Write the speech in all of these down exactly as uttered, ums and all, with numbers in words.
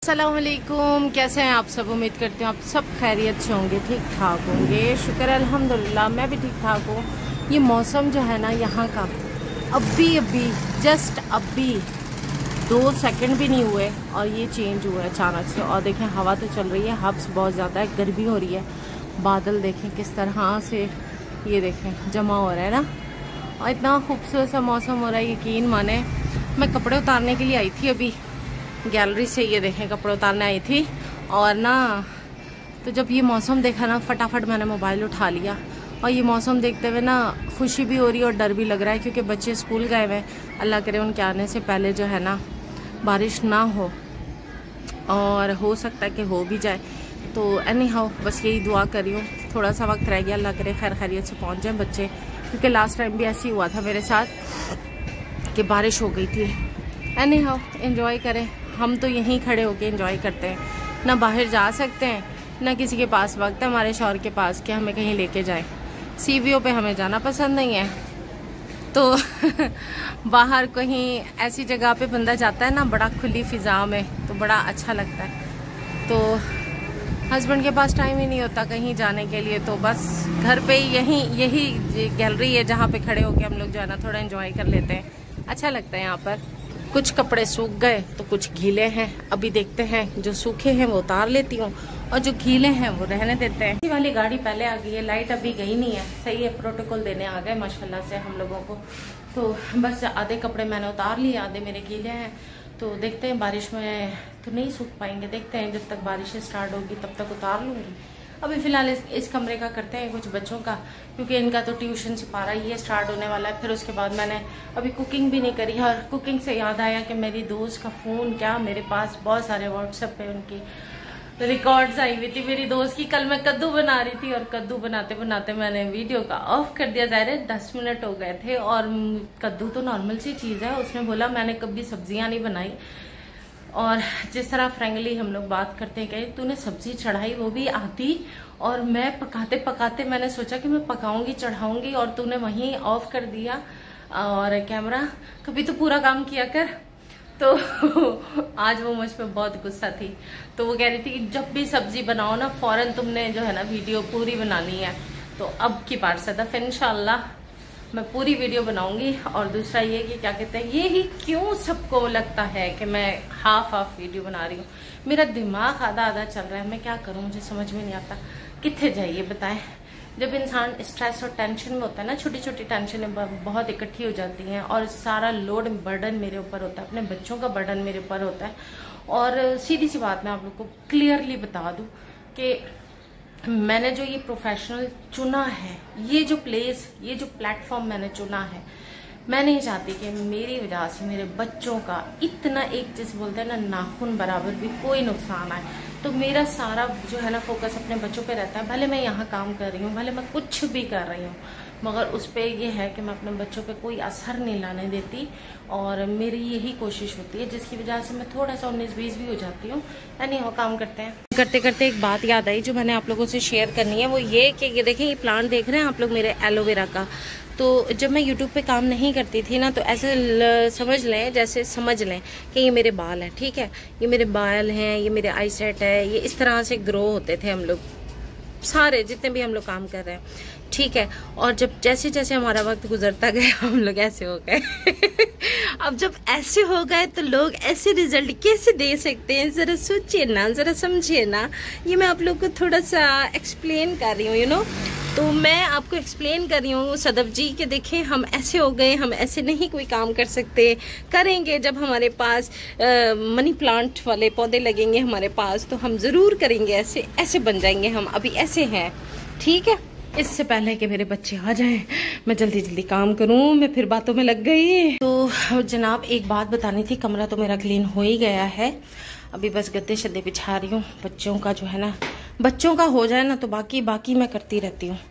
अस्सलामुअलैकुम, कैसे हैं आप सब। उम्मीद करती हूँ आप सब खैरियत से होंगे, ठीक ठाक होंगे। शुक्र है अल्हम्दुलिल्लाह, मैं भी ठीक ठाक हूँ। ये मौसम जो है ना यहाँ का, अभी अभी जस्ट अभी दो सेकंड भी नहीं हुए और ये चेंज हुआ है अचानक से। और देखें हवा तो चल रही है, हब्स बहुत ज़्यादा है, गर्मी हो रही है। बादल देखें किस तरह से ये देखें जमा हो रहा है ना, और इतना खूबसूरत सा मौसम हो रहा है। यकीन माने मैं कपड़े उतारने के लिए आई थी अभी गैलरी से, ये देखें कपड़े उतारने आई थी और ना तो जब ये मौसम देखा ना फटाफट मैंने मोबाइल उठा लिया। और ये मौसम देखते हुए ना खुशी भी हो रही है और डर भी लग रहा है, क्योंकि बच्चे स्कूल गए हुए हैं। अल्लाह करे उनके आने से पहले जो है ना बारिश ना हो, और हो सकता है कि हो भी जाए। तो एनी हाउ बस यही दुआ कर रही हूँ, थोड़ा सा वक्त रह गया, अल्लाह करे खैर खैरियत से पहुँच जाए बच्चे, क्योंकि लास्ट टाइम भी ऐसे ही हुआ था मेरे साथ कि बारिश हो गई थी। एनी हाउ एंजॉय करें, हम तो यहीं खड़े होके एंजॉय करते हैं, ना बाहर जा सकते हैं ना किसी के पास वक्त है हमारे शौहर के पास कि हमें कहीं लेके जाए। सीवीओ पे हमें जाना पसंद नहीं है, तो बाहर कहीं ऐसी जगह पे बंदा जाता है ना बड़ा खुली फिजा में, तो बड़ा अच्छा लगता है। तो हस्बैंड के पास टाइम ही नहीं होता कहीं जाने के लिए, तो बस घर पे ही यहीं यही गैलरी है जहाँ पे खड़े होके हम लोग जो है ना थोड़ा एंजॉय कर लेते हैं। अच्छा लगता है यहाँ पर। कुछ कपड़े सूख गए तो कुछ गीले हैं, अभी देखते हैं। जो सूखे हैं वो उतार लेती हूँ और जो गीले हैं वो रहने देते हैं। ये वाली गाड़ी पहले आ गई है, लाइट अभी गई नहीं है, सही है। प्रोटोकॉल देने आ गए माशाल्लाह से हम लोगों को। तो बस आधे कपड़े मैंने उतार लिए, आधे मेरे गीले हैं। तो देखते हैं, बारिश में तो नहीं सूख पाएंगे, देखते हैं जब तक बारिश स्टार्ट होगी तब तक उतार लूंगी। अभी फिलहाल इस, इस कमरे का करते हैं कुछ बच्चों का, क्योंकि इनका तो ट्यूशन से पारा ये स्टार्ट होने वाला है। फिर उसके बाद मैंने अभी कुकिंग भी नहीं करी। और कुकिंग से याद आया कि मेरी दोस्त का फ़ोन, क्या मेरे पास बहुत सारे व्हाट्सएप पे उनकी रिकॉर्ड्स आई हुई थी मेरी दोस्त की। कल मैं कद्दू बना रही थी और कद्दू बनाते बनाते मैंने वीडियो का ऑफ कर दिया। ज़ाहिर है दस मिनट हो गए थे, और कद्दू तो नॉर्मल सी चीज़ है। उसने बोला मैंने कभी सब्जियां नहीं बनाई, और जिस तरह फ्रेंकली हम लोग बात करते हैं कि तूने सब्जी चढ़ाई वो भी आती, और मैं पकाते पकाते मैंने सोचा कि मैं पकाऊंगी चढ़ाऊंगी और तूने वहीं ऑफ कर दिया और कैमरा, कभी तो पूरा काम किया कर। तो आज वो मुझ पर बहुत गुस्सा थी। तो वो कह रही थी कि जब भी सब्जी बनाओ ना फौरन तुमने जो है ना वीडियो पूरी बनानी है। तो अब की बार से दफा इंशाल्लाह मैं पूरी वीडियो बनाऊंगी। और दूसरा ये कि क्या कहते हैं, ये ही क्यों सबको लगता है कि मैं हाफ हाफ वीडियो बना रही हूँ। मेरा दिमाग आधा आधा चल रहा है, मैं क्या करूँ मुझे समझ में नहीं आता। कितने जाइए बताएं, जब इंसान स्ट्रेस और टेंशन में होता है ना, छोटी छोटी टेंशन बहुत इकट्ठी हो जाती हैं, और सारा लोड बर्डन मेरे ऊपर होता है, अपने बच्चों का बर्डन मेरे ऊपर होता है। और सीधी सी बात मैं आप लोग को क्लियरली बता दूं कि मैंने जो ये प्रोफेशनल चुना है, ये जो प्लेस, ये जो प्लेटफॉर्म मैंने चुना है, मैं नहीं चाहती कि मेरी वजह से मेरे बच्चों का इतना एक जिसे बोलते हैं ना नाखून बराबर भी कोई नुकसान आए। तो मेरा सारा जो है ना फोकस अपने बच्चों पे रहता है। भले मैं यहाँ काम कर रही हूँ, भले मैं कुछ भी कर रही हूँ, मगर उस पर यह है कि मैं अपने बच्चों पे कोई असर नहीं लाने देती। और मेरी यही कोशिश होती है, जिसकी वजह से मैं थोड़ा सा उन्नीस बीस भी हो जाती हूँ। यानी वो काम करते हैं करते करते एक बात याद आई जो मैंने आप लोगों से शेयर करनी है। वो ये कि ये देखें, ये प्लांट देख रहे हैं आप लोग मेरे एलोवेरा का। तो जब मैं यूट्यूब पे काम नहीं करती थी ना, तो ऐसे समझ लें जैसे समझ लें कि ये मेरे बाल हैं, ठीक है, ये मेरे बाल हैं, ये मेरे आई सेट है, ये इस तरह से ग्रो होते थे हम लोग सारे जितने भी हम लोग काम कर रहे हैं, ठीक है। और जब जैसे जैसे हमारा वक्त गुजरता गया हम लोग ऐसे हो गए। अब जब ऐसे हो गए तो लोग ऐसे रिजल्ट कैसे दे सकते हैं, जरा सोचिए ना, जरा समझिए ना। ये मैं आप लोग को थोड़ा सा एक्सप्लेन कर रही हूँ, यू नो। तो मैं आपको एक्सप्लेन कर रही हूँ सदफ जी कि देखें हम ऐसे हो गए, हम ऐसे नहीं कोई काम कर सकते। करेंगे जब हमारे पास आ, मनी प्लांट वाले पौधे लगेंगे हमारे पास, तो हम ज़रूर करेंगे, ऐसे ऐसे बन जाएंगे हम। अभी ऐसे हैं, ठीक है। इससे पहले कि मेरे बच्चे आ जाएं, मैं जल्दी जल्दी काम करूं, मैं फिर बातों में लग गई। तो जनाब एक बात बतानी थी, कमरा तो मेरा क्लीन हो ही गया है, अभी बस गद्दे शद्दे बिछा रही हूँ। बच्चों का जो है ना, बच्चों का हो जाए ना तो बाकी बाकी मैं करती रहती हूँ।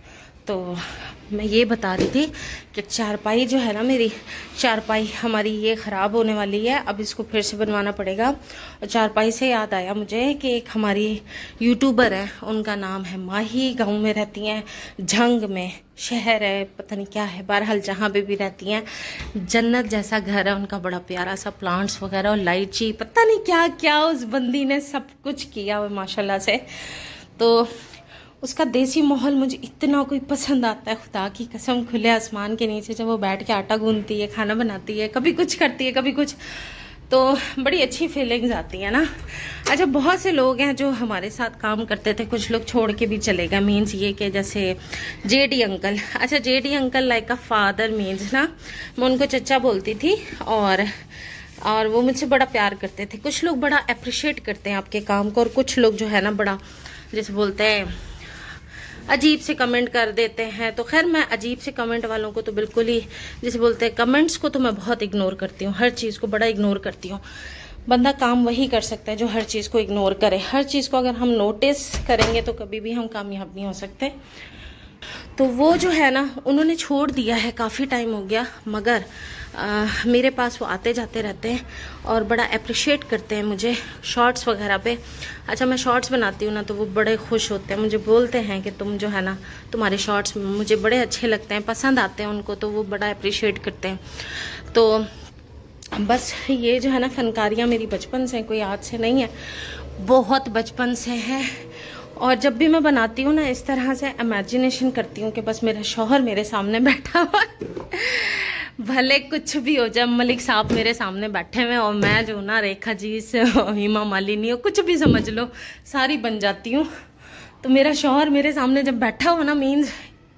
तो मैं ये बता रही थी कि चारपाई जो है ना, मेरी चारपाई हमारी ये ख़राब होने वाली है, अब इसको फिर से बनवाना पड़ेगा। और चारपाई से याद आया मुझे कि एक हमारी यूट्यूबर है, उनका नाम है माही, गांव में रहती हैं, झंग में, शहर है पता नहीं क्या है, बहरहाल जहाँ पे भी रहती हैं, जन्नत जैसा घर है उनका, बड़ा प्यारा सा, प्लांट्स वगैरह और लाइची, पता नहीं क्या क्या उस बंदी ने सब कुछ किया हुआ माशाल्लाह से। तो उसका देसी माहौल मुझे इतना कोई पसंद आता है, खुदा की कसम, खुले आसमान के नीचे जब वो बैठ के आटा गूंथती है, खाना बनाती है, कभी कुछ करती है कभी कुछ, तो बड़ी अच्छी फीलिंग्स आती है ना। अच्छा, बहुत से लोग हैं जो हमारे साथ काम करते थे, कुछ लोग छोड़ के भी चले गए, मीन्स ये कि जैसे जेडी अंकल, अच्छा JD uncle like a father means ना, मैं उनको चचा बोलती थी, और और वो मुझसे बड़ा प्यार करते थे। कुछ लोग बड़ा अप्रिशिएट करते हैं आपके काम को, और कुछ लोग जो है ना बड़ा जैसे बोलते हैं अजीब से कमेंट कर देते हैं। तो खैर मैं अजीब से कमेंट वालों को तो बिल्कुल ही, जैसे बोलते हैं कमेंट्स को तो मैं बहुत इग्नोर करती हूँ, हर चीज़ को बड़ा इग्नोर करती हूँ। बंदा काम वही कर सकता है जो हर चीज़ को इग्नोर करे। हर चीज़ को अगर हम नोटिस करेंगे तो कभी भी हम कामयाब नहीं हो सकते। तो वो जो है ना, उन्होंने छोड़ दिया है, काफ़ी टाइम हो गया, मगर आ, मेरे पास वो आते जाते रहते हैं और बड़ा अप्रिशिएट करते हैं मुझे शॉर्ट्स वगैरह पे। अच्छा, मैं शॉर्ट्स बनाती हूँ ना, तो वो बड़े खुश होते हैं, मुझे बोलते हैं कि तुम जो है ना, तुम्हारे शॉर्ट्स मुझे बड़े अच्छे लगते हैं, पसंद आते हैं उनको, तो वो बड़ा अप्रिशिएट करते हैं। तो बस ये जो है ना, फनकारियाँ मेरी बचपन से, कोई आज से नहीं है, बहुत बचपन से है। और जब भी मैं बनाती हूँ ना, इस तरह से इमेजिनेशन करती हूँ कि बस मेरा शौहर मेरे सामने बैठा हुआ भले कुछ भी हो जाए, मलिक साहब मेरे सामने बैठे हुए, और मैं जो ना रेखा जी से हिमा मालिनी हो, कुछ भी समझ लो, सारी बन जाती हूँ। तो मेरा शौहर मेरे सामने जब बैठा हो ना, मीन्स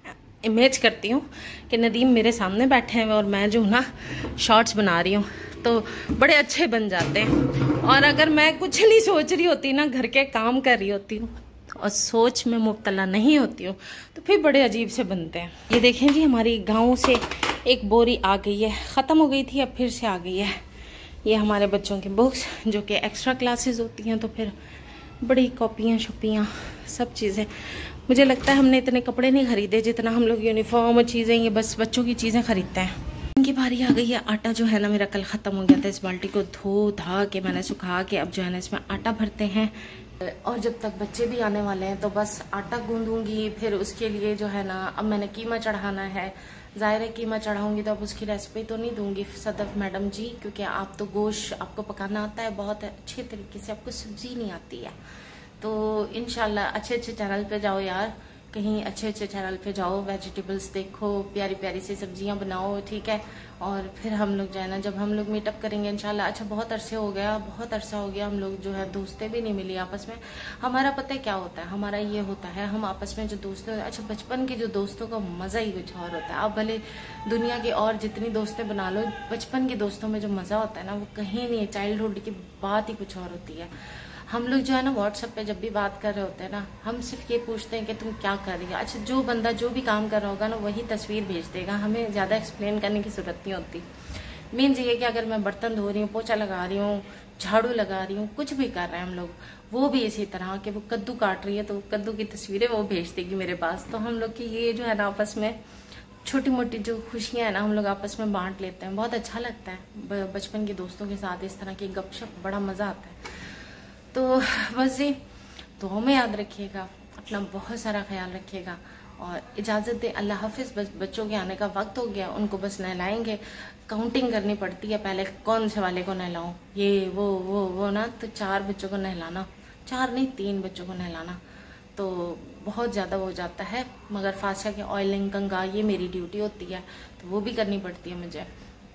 इमेज करती हूँ कि नदीम मेरे सामने बैठे हैं और मैं जो ना शॉर्ट्स बना रही हूँ, तो बड़े अच्छे बन जाते हैं। और अगर मैं कुछ नहीं सोच रही होती ना, घर के काम कर रही होती हूँ और सोच में मुब्तला नहीं होती हूँ, तो फिर बड़े अजीब से बनते हैं। ये देखें जी, हमारी गांव से एक बोरी आ गई है, ख़त्म हो गई थी, अब फिर से आ गई है। ये हमारे बच्चों की बुक्स जो कि एक्स्ट्रा क्लासेस होती हैं, तो फिर बड़ी कॉपियाँ शॉपियाँ सब चीज़ें। मुझे लगता है हमने इतने कपड़े नहीं खरीदे जितना हम लोग यूनिफॉर्म और चीज़ें, ये बस बच्चों की चीज़ें खरीदते हैं। इनकी बारी आ गई है। आटा जो है ना मेरा कल ख़त्म हो गया था, इस बाल्टी को धो धा के मैंने सुखा के अब जो है ना इसमें आटा भरते हैं। और जब तक बच्चे भी आने वाले हैं तो बस आटा गूंदूंगी, फिर उसके लिए जो है ना अब मैंने कीमा चढ़ाना है। ज़ाहिर है कीमा चढ़ाऊंगी तो अब उसकी रेसिपी तो नहीं दूंगी सदफ मैडम जी, क्योंकि आप तो गोश्त आपको पकाना आता है बहुत अच्छे तरीके से, आपको सब्जी नहीं आती है। तो इंशाल्लाह अच्छे अच्छे चैनल पे जाओ यार, कहीं अच्छे अच्छे चैनल पे जाओ, वेजिटेबल्स देखो, प्यारी प्यारी सी सब्जियां बनाओ, ठीक है। और फिर हम लोग जो है ना, जब हम लोग मीटअप करेंगे इंशाल्लाह। अच्छा, बहुत अरसे हो गया, बहुत अरसा हो गया हम लोग जो है दोस्तें भी नहीं मिली आपस में। हमारा पता है क्या होता है, हमारा ये होता है, हम आपस में जो दोस्त, अच्छा बचपन के जो दोस्तों का मज़ा ही कुछ और होता है। आप भले दुनिया की और जितनी दोस्तें बना लो, बचपन के दोस्तों में जो मज़ा होता है ना, वो कहीं नहीं है। चाइल्डहुड की बात ही कुछ और होती है। हम लोग जो है ना व्हाट्सएप पे जब भी बात कर रहे होते हैं ना, हम सिर्फ ये पूछते हैं कि तुम क्या कर रही हो। अच्छा, जो बंदा जो भी काम कर रहा होगा ना, वही तस्वीर भेज देगा, हमें ज़्यादा एक्सप्लेन करने की जरूरत नहीं होती। मीन्स ये कि अगर मैं बर्तन धो रही हूँ, पोछा लगा रही हूँ, झाड़ू लगा रही हूँ, कुछ भी कर रहे हैं हम लोग, वो भी इसी तरह के, वो कद्दू काट रही है तो कद्दू की तस्वीरें वो भेज देगी मेरे पास। तो हम लोग की ये जो है ना आपस में छोटी मोटी जो खुशियाँ हैं ना, हम लोग आपस में बांट लेते हैं, बहुत अच्छा लगता है। बचपन के दोस्तों के साथ इस तरह की गपशप बड़ा मज़ा आता है। तो बस जी, दुआ में याद रखिएगा, अपना बहुत सारा ख्याल रखिएगा और इजाज़त दे, अल्लाह हाफिज़। बस बच्चों के आने का वक्त हो गया, उनको बस नहलाएंगे। काउंटिंग करनी पड़ती है पहले, कौन से वाले को नहलाऊं, ये वो वो वो ना, तो चार बच्चों को नहलाना, चार नहीं तीन बच्चों को नहलाना तो बहुत ज़्यादा हो जाता है। मगर फातिहा के ऑयलिंग कंगा ये मेरी ड्यूटी होती है, तो वो भी करनी पड़ती है मुझे।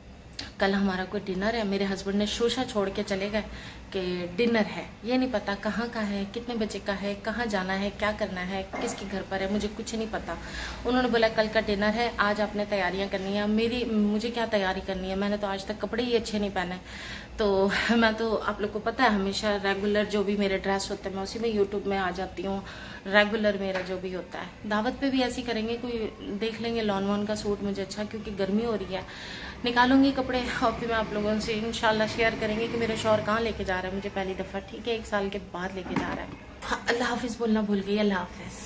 कल हमारा कोई डिनर है, मेरे हस्बैंड ने शोशा छोड़ के चले गए कि डिनर है, ये नहीं पता कहाँ का है, कितने बजे का है, कहाँ जाना है, क्या करना है, किसके घर पर है, मुझे कुछ नहीं पता। उन्होंने बोला कल का डिनर है, आज आपने तैयारियां करनी है। मेरी मुझे क्या तैयारी करनी है, मैंने तो आज तक कपड़े ही अच्छे नहीं पहने। तो मैं तो आप लोग को पता है हमेशा रेगुलर जो भी मेरे ड्रेस होते हैं मैं उसी में यूट्यूब में आ जाती हूँ। रेगुलर मेरा जो भी होता है, दावत पे भी ऐसी करेंगे, कोई देख लेंगे लॉन वॉन का सूट मुझे अच्छा, क्योंकि गर्मी हो रही है, निकालूंगी कपड़े और फिर मैं आप लोगों से इंशाल्लाह शेयर करेंगे कि मेरे शौहर कहाँ लेके जा रहा है मुझे पहली दफ़ा, ठीक है, एक साल के बाद लेके जा रहा है। हाँ, अल्लाह हाफिज़ बोलना भूल गई, अल्लाह हाफिज़।